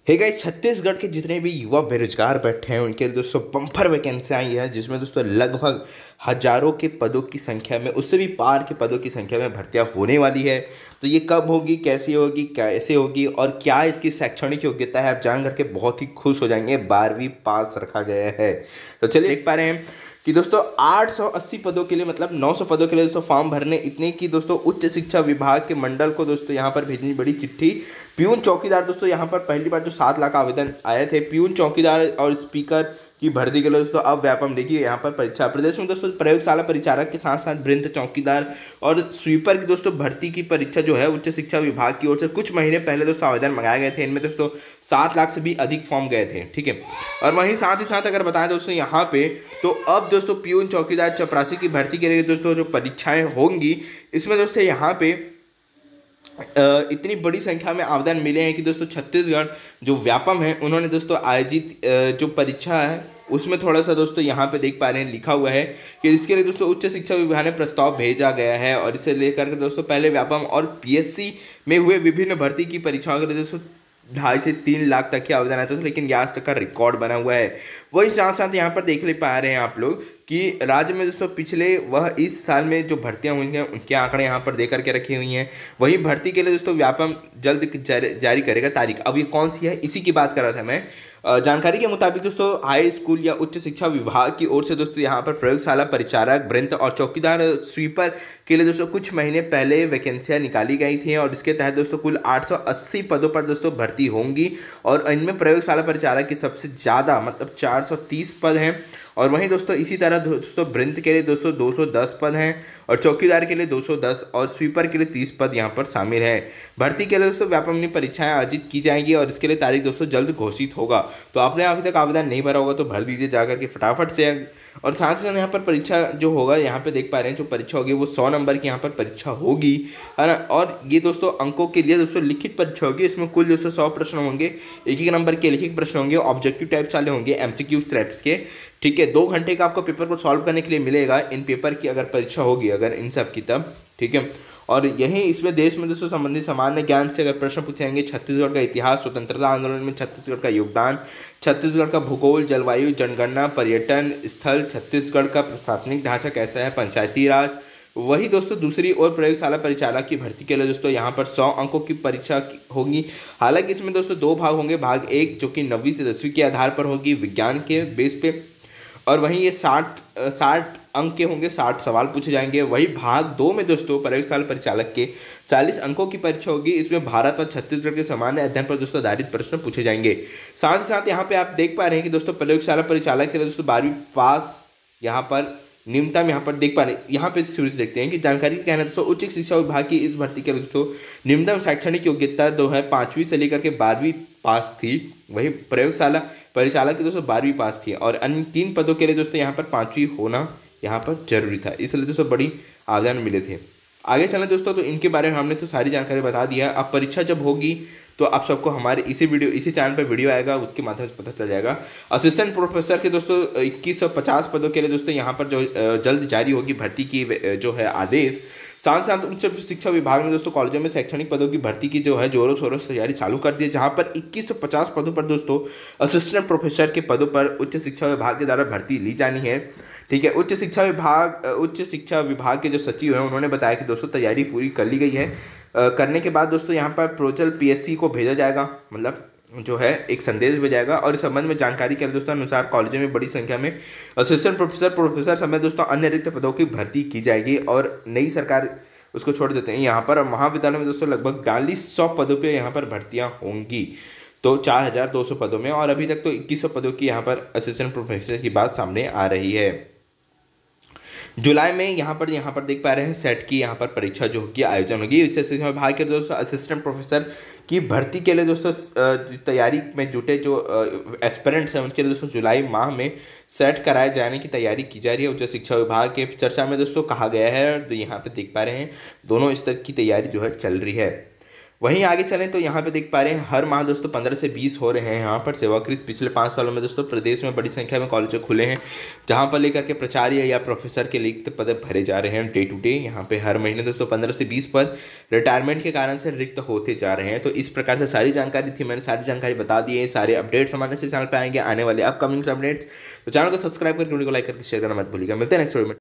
Hey guys, Chhattisgarh के जितने भी युवा बेरोजगार बैठे हैं उनके लिए दोस्तों बम्पर वैकेंसी आई है, जिसमें दोस्तों लगभग हजारों के पदों की संख्या में, उससे भी पार के पदों की संख्या में भर्तियां होने वाली है। तो ये कब होगी, कैसे होगी और क्या इसकी शैक्षणिक योग्यता है, आप जान करके बहुत ही खुश हो जाएंगे। 12वीं पास रखा गया है। तो चलिए देख पा रहे हैं कि दोस्तों 880 पदों के लिए, मतलब 900 पदों के लिए दोस्तों फॉर्म भरने, इतने की दोस्तों उच्च शिक्षा विभाग के मंडल को दोस्तों यहाँ पर भेजनी बड़ी चिट्ठी। प्यून चौकीदार दोस्तों यहाँ पर पहली बार जो 7 लाख आवेदन आए थे, प्यून चौकीदार और स्पीकर की भर्ती के लिए दोस्तों अब व्यापम देखिए यहाँ पर परीक्षा। प्रदेश में दोस्तों प्रयोगशाला परिचारक के साथ साथ वृंत चौकीदार और स्वीपर की दोस्तों भर्ती की परीक्षा जो है उच्च शिक्षा विभाग की ओर से कुछ महीने पहले दोस्तों आवेदन मंगाए गए थे। इनमें दोस्तों 7 लाख से भी अधिक फॉर्म गए थे, ठीक है। और वहीं साथ ही साथ अगर बताएं दोस्तों यहाँ पे, तो अब दोस्तों प्यून चौकीदार चपरासी की भर्ती के लिए दोस्तों जो परीक्षाएं होंगी, इसमें दोस्तों यहाँ पे इतनी बड़ी संख्या में आवेदन मिले हैं कि दोस्तों छत्तीसगढ़ जो व्यापम है उन्होंने दोस्तों आयोजित जो परीक्षा है उसमें थोड़ा सा दोस्तों यहाँ पे देख पा रहे हैं लिखा हुआ है कि इसके लिए दोस्तों उच्च शिक्षा विभाग ने प्रस्ताव भेजा गया है। और इसे लेकर के दोस्तों पहले व्यापम और पीएससी में हुए विभिन्न भर्ती की परीक्षाओं के लिए दोस्तों 2.5 से 3 लाख तक के आवेदन आते थे, लेकिन ये आज तक का रिकॉर्ड बना हुआ है। वही साथ साथ यहाँ पर देख ले पा रहे हैं आप लोग कि राज्य में दोस्तों पिछले वह इस साल में जो भर्तियां हुई हैं उनके आंकड़े यहाँ पर दे करके रखी हुई हैं। वही भर्ती के लिए दोस्तों व्यापम जल्द जारी करेगा तारीख। अब ये कौन सी है, इसी की बात कर रहा था मैं। जानकारी के मुताबिक दोस्तों हाई स्कूल या उच्च शिक्षा विभाग की ओर से दोस्तों यहाँ पर प्रयोगशाला परिचारक, वृंत और चौकीदार स्वीपर के लिए दोस्तों कुछ महीने पहले वैकेंसियां निकाली गई थी और इसके तहत दोस्तों कुल 880 पदों पर दोस्तों भर्ती होंगी। और इनमें प्रयोगशाला परिचारक की सबसे ज़्यादा मतलब 430 पद हैं। और वहीं दोस्तों इसी तरह दोस्तों वृंत के लिए दोस्तों 210 पद हैं और चौकीदार के लिए 210 और स्वीपर के लिए 30 पद यहाँ पर शामिल है। भर्ती के लिए दोस्तों व्यापम परीक्षाएं आयोजित की जाएंगी और इसके लिए तारीख दोस्तों जल्द घोषित होगा। तो आपने अभी तक आवेदन नहीं भरा होगा तो भर दीजिए जाकर के फटाफट से। और साथ ही साथ यहाँ पर परीक्षा जो होगा, यहाँ पे देख पा रहे हैं जो परीक्षा होगी वो 100 नंबर की यहाँ पर परीक्षा होगी, है ना। और ये दोस्तों अंकों के लिए दोस्तों लिखित परीक्षा होगी। इसमें कुल दोस्तों 100 प्रश्न होंगे, एक नंबर के लिखित प्रश्न होंगे, ऑब्जेक्टिव टाइप्स वाले होंगे, एमसीक्यू टाइप्स के, ठीक है। 2 घंटे का आपको पेपर को सॉल्व करने के लिए मिलेगा इन पेपर की अगर परीक्षा होगी, अगर इन सब की तब, ठीक है। और यही इसमें देश में दोस्तों संबंधित सामान्य ज्ञान से अगर प्रश्न पूछे जाएंगे, छत्तीसगढ़ का इतिहास, स्वतंत्रता आंदोलन में छत्तीसगढ़ का योगदान, छत्तीसगढ़ का भूगोल, जलवायु, जनगणना, पर्यटन स्थल, छत्तीसगढ़ का प्रशासनिक ढांचा कैसा है, पंचायती राज। वही दोस्तों दूसरी ओर प्रयोगशाला परिचालक की भर्ती के लिए दोस्तों यहाँ पर 100 अंकों की परीक्षा होगी। हालांकि इसमें दोस्तों 2 भाग होंगे। भाग 1 जो कि 9वीं से 10वीं के आधार पर होगी विज्ञान के बेस पे, और वहीं ये 60 अंक के होंगे, 60 सवाल पूछे जाएंगे। वही भाग 2 में दोस्तों प्रयोगशाला परिचालक के 40 अंकों की परीक्षा होगी। इसमें भारत और छत्तीसगढ़ के सामान्य अध्ययन पर दोस्तों आधारित प्रश्न पूछे जाएंगे। साथ ही साथ यहाँ पे आप देख पा रहे हैं कि दोस्तों प्रयोगशाला परिचालक के लिए दोस्तों 12वीं पास यहाँ पर न्यूनतम यहाँ पर देख पा रहे हैं। यहाँ पे शुरू से देखते हैं कि जानकारी का कहना है दोस्तों उच्च शिक्षा विभाग की इस भर्ती के लिए दोस्तों न्यूनतम शैक्षणिक योग्यता जो है 5वीं से लेकर के 12वीं पास थी। वही प्रयोगशाला परिचालक की दोस्तों 12वीं पास थी और अन्य 3 पदों के लिए दोस्तों यहाँ पर 5वीं होना यहाँ पर जरूरी था, इसलिए दोस्तों बड़ी आवेदन मिले थे। आगे चलें दोस्तों, तो इनके बारे में हमने तो सारी जानकारी बता दिया। अब परीक्षा जब होगी तो आप सबको हमारे इसी चैनल पर वीडियो आएगा, उसके माध्यम से पता चल जाएगा। असिस्टेंट प्रोफेसर के दोस्तों 2150 पदों के लिए दोस्तों यहाँ पर जो जल्द जारी होगी भर्ती की जो है आदेश। साथ साथ उच्च शिक्षा विभाग ने दोस्तों कॉलेजों में शैक्षणिक पदों की भर्ती की जो है जोरों शोरों से तैयारी चालू कर दी है, जहां पर 2150 पदों पर दोस्तों असिस्टेंट प्रोफेसर के पदों पर उच्च शिक्षा विभाग के द्वारा भर्ती ली जानी है, ठीक है। उच्च शिक्षा विभाग के जो सचिव हैं उन्होंने बताया कि दोस्तों तैयारी पूरी कर ली गई है। करने के बाद दोस्तों यहाँ पर पोर्टल पीएससी को भेजा जाएगा, मतलब जो है एक संदेश भेजा जाएगा। और इस संबंध में जानकारी के दोस्तों अनुसार कॉलेजों में बड़ी संख्या में असिस्टेंट प्रोफेसर समेत दोस्तों अन्य रिक्त पदों की भर्ती की जाएगी और नई सरकार उसको छोड़ देते हैं यहाँ पर। महाविद्यालय में दोस्तों लगभग 4200 पदों पे यहाँ पर भर्तियाँ होंगी, तो 4200 पदों में। और अभी तक तो 2100 पदों की यहाँ पर असिस्टेंट प्रोफेसर की बात सामने आ रही है। जुलाई में यहाँ पर देख पा रहे हैं सेट की यहाँ पर परीक्षा जो होगी आयोजन होगी। उच्च शिक्षा विभाग के दोस्तों असिस्टेंट प्रोफेसर की भर्ती के लिए दोस्तों तैयारी में जुटे जो एस्पिरेंट्स हैं उनके लिए दोस्तों जुलाई माह में सेट कराए जाने की तैयारी की जा रही है। उच्च शिक्षा विभाग के चर्चा में दोस्तों कहा गया है, तो यहाँ पे देख पा रहे हैं दोनों स्तर की तैयारी जो है चल रही है। वहीं आगे चलें तो यहाँ पे देख पा रहे हैं हर माह दोस्तों 15 से 20 हो रहे हैं यहाँ पर सेवाकृत। पिछले 5 सालों में दोस्तों प्रदेश में बड़ी संख्या में कॉलेज खुले हैं जहाँ पर लेकर के प्राचार्य या प्रोफेसर के रिक्त पद भरे जा रहे हैं डे टू डे। यहाँ पे हर महीने दोस्तों 15 से 20 पद रिटायरमेंट के कारण से रिक्त होते जा रहे हैं। तो इस प्रकार से सारी जानकारी थी, मैंने सारी जानकारी बता दी है। सारे अपडेट्स हमारे से चैनल पर आएंगे, आने वाले अपकमिंग अपडेट्स। तो चैनल को सब्सक्राइब करके वीडियो को लाइक करके शेयर करना मत भूलिएगा। मिलते हैं नेक्स्ट वीडियो में।